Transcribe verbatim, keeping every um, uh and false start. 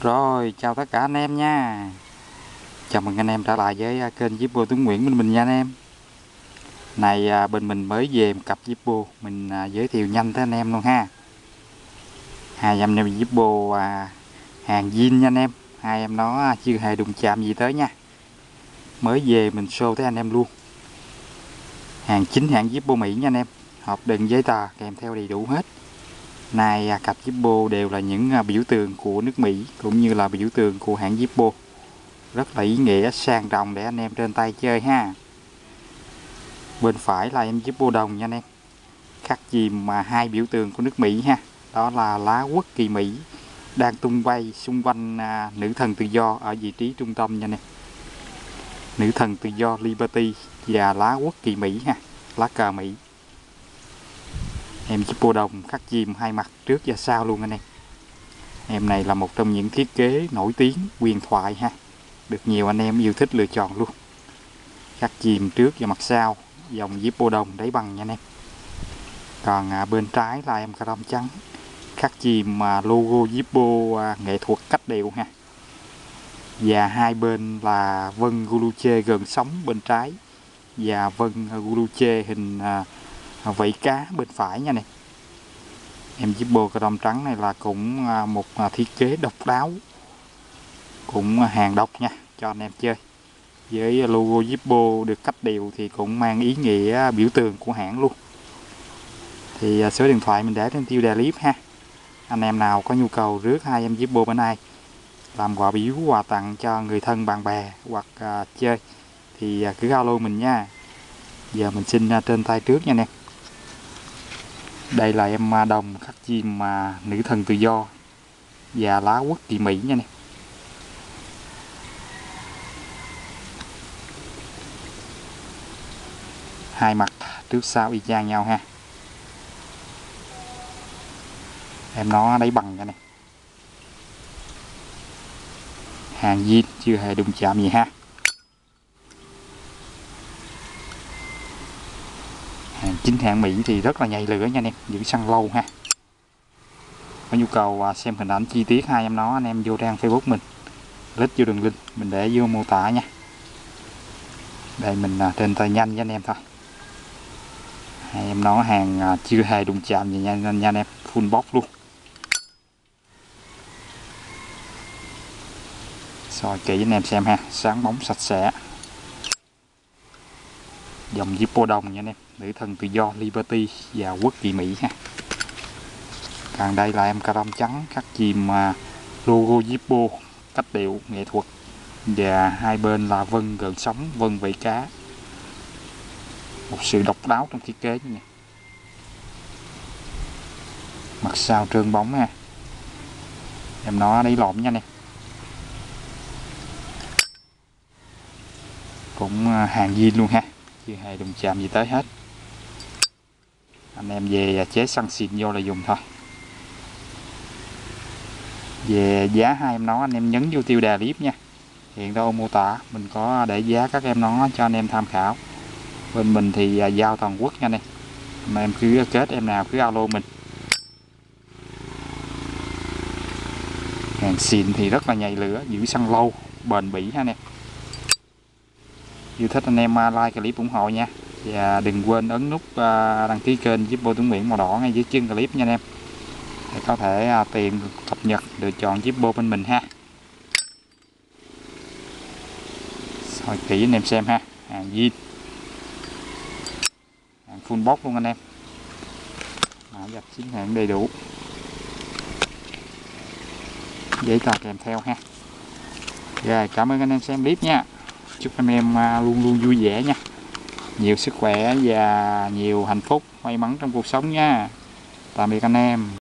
Rồi, chào tất cả anh em nha. Chào mừng anh em trở lại với kênh Zippo Tuấn Nguyễn bên mình nha anh em. Này bên mình mới về một cặp Zippo, mình giới thiệu nhanh tới anh em luôn ha. Hai em em Zippo à, hàng zin nha anh em. Hai em nó chưa hề đụng chạm gì tới nha. Mới về mình show tới anh em luôn. Hàng chính hãng Zippo Mỹ nha anh em. Hợp đồng giấy tờ kèm theo đầy đủ hết. Này cặp Zippo đều là những biểu tượng của nước Mỹ cũng như là biểu tượng của hãng Zippo. Rất là ý nghĩa sang trọng để anh em trên tay chơi ha. Bên phải là em Zippo đồng nha anh em, khắc chìm mà hai biểu tượng của nước Mỹ ha. Đó là lá quốc kỳ Mỹ đang tung bay xung quanh à, nữ thần tự do ở vị trí trung tâm nha anh em. Nữ thần tự do Liberty và lá quốc kỳ Mỹ ha, lá cờ Mỹ. Em Zippo đồng khắc chìm hai mặt trước và sau luôn anh em. Em này là một trong những thiết kế nổi tiếng huyền thoại ha, được nhiều anh em yêu thích lựa chọn luôn. Khắc chìm trước và mặt sau, dòng Zippo đồng đáy bằng nha anh em. Còn à, bên trái là em chrome trắng, khắc chìm mà logo Zippo à, nghệ thuật cách điệu ha. Và hai bên là vân Guluche gần sóng bên trái và vân Guluche hình à, vảy cá bên phải nha này. Em Zippo chrome trắng này là cũng à, một à, thiết kế độc đáo, cũng hàng độc nha cho anh em chơi. Với logo Zippo được cách đều thì cũng mang ý nghĩa biểu tượng của hãng luôn. Thì số điện thoại mình để trên tiêu đề clip ha. Anh em nào có nhu cầu rước hai em Zippo bên này làm quà biếu, quà tặng cho người thân bạn bè hoặc à, chơi thì à, cứ alo mình nha. Giờ mình xin à, trên tay trước nha anh em. Đây là em đồng khắc chìm mà nữ thần tự do và lá quốc kỳ Mỹ nha anh em. Hai mặt trước sau y chang nhau ha. Em nó đáy bằng này, hàng zin chưa hề đụng chạm gì ha. Hàng chính hãng Mỹ thì rất là nhạy lửa nha anh em, giữ xăng lâu ha. Có nhu cầu xem hình ảnh chi tiết hai em nó, anh em vô trang Facebook mình, click vô đường link mình để vô mô tả nha. Đây mình trên tay nhanh với anh em thôi. Hai em nó hàng chưa hề đụng chạm gì nha, nha anh em, full box luôn. Soi kỹ anh em xem ha, sáng bóng sạch sẽ. Dòng Zippo đồng nha anh em, nữ thần tự do Liberty và quốc kỳ Mỹ ha. Còn đây là em chrome trắng khắc chìm logo Zippo cách điệu nghệ thuật và hai bên là vân gần sóng, vân vảy cá. Một sự độc đáo trong thiết kế nha. Mặt sau trơn bóng ha. Em nó đáy lộn nha anh em. Cũng hàng zin luôn ha, chưa hề đụng chạm gì tới hết. Anh em về chế xăng xịn vô là dùng thôi. Về giá hai em nó anh em nhấn vô tiêu đề clip nha, hiện đâu mô tả mình có để giá các em nó cho anh em tham khảo. Bên mình thì giao toàn quốc nha anh em, mà em cứ kết em nào cứ alo mình. Hàng xịn thì rất là nhạy lửa, giữ xăng lâu, bền bỉ ha anh em. Yêu thích anh em like clip ủng hộ nha, và đừng quên ấn nút đăng ký kênh Zippo Tuấn Nguyễn màu đỏ ngay dưới chân clip nha anh em, để có thể tìm cập nhật lựa chọn Zippo bên mình ha. Soi kỹ anh em xem ha, hàng zin, hàng full box luôn anh em, mã dập chính hãng đầy đủ, giấy tờ kèm theo ha. Rồi, cảm ơn anh em xem clip nha. Chúc anh em luôn luôn vui vẻ nha, nhiều sức khỏe và nhiều hạnh phúc may mắn trong cuộc sống nha. Tạm biệt anh em.